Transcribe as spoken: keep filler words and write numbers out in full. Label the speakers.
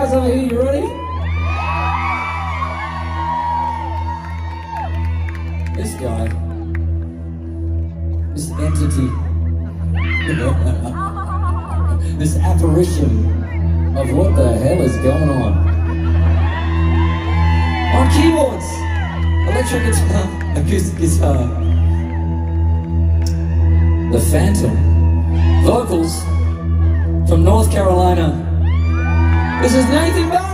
Speaker 1: guys over here, you ready? This guy, this entity, this apparition of what the hell is going on. On keyboards, electric guitar, acoustic guitar, the Phantom, vocals from North Carolina. This is Nathan Barlowe.